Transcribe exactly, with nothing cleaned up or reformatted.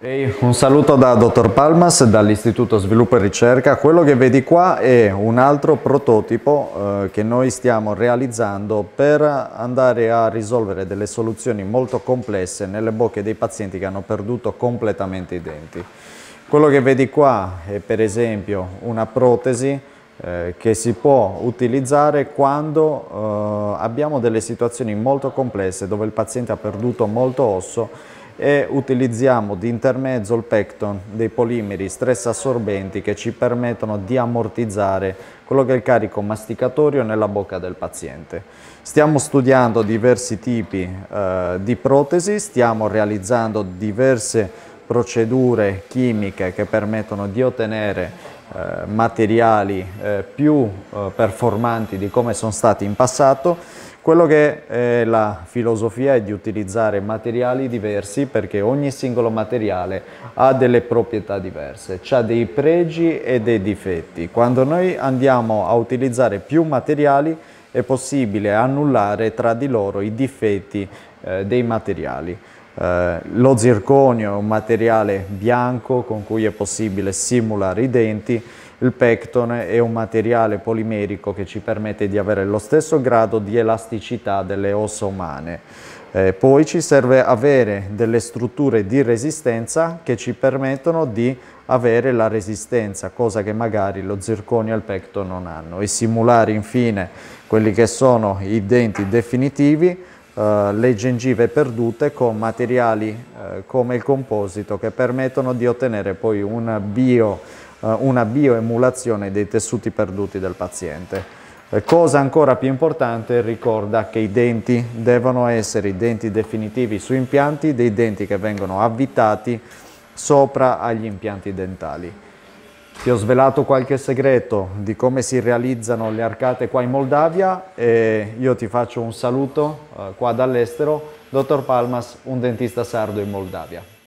Ehi, un saluto da dottor Palmas dall'Istituto Sviluppo e Ricerca. Quello che vedi qua è un altro prototipo eh, che noi stiamo realizzando per andare a risolvere delle soluzioni molto complesse nelle bocche dei pazienti che hanno perduto completamente i denti. Quello che vedi qua è per esempio una protesi eh, che si può utilizzare quando eh, abbiamo delle situazioni molto complesse dove il paziente ha perduto molto osso e utilizziamo di intermezzo il pecton dei polimeri stress assorbenti che ci permettono di ammortizzare quello che è il carico masticatorio nella bocca del paziente. Stiamo studiando diversi tipi eh, di protesi, stiamo realizzando diverse procedure chimiche che permettono di ottenere eh, materiali eh, più eh, performanti di come sono stati in passato. Quello che è la filosofia è di utilizzare materiali diversi perché ogni singolo materiale ha delle proprietà diverse, ha dei pregi e dei difetti. Quando noi andiamo a utilizzare più materiali è possibile annullare tra di loro i difetti eh, dei materiali. Eh, lo zirconio è un materiale bianco con cui è possibile simulare i denti. Il pecton è un materiale polimerico che ci permette di avere lo stesso grado di elasticità delle ossa umane. Eh, poi ci serve avere delle strutture di resistenza che ci permettono di avere la resistenza, cosa che magari lo zirconio e il pecton non hanno, e simulare infine quelli che sono i denti definitivi, Uh, le gengive perdute con materiali uh, come il composito che permettono di ottenere poi una, bio, uh, una bioemulazione dei tessuti perduti del paziente. Eh, cosa ancora più importante, ricorda che i denti devono essere i denti definitivi su impianti, dei denti che vengono avvitati sopra agli impianti dentali. Ti ho svelato qualche segreto di come si realizzano le arcate qua in Moldavia e io ti faccio un saluto eh, qua dall'estero, dottor Palmas, un dentista sardo in Moldavia.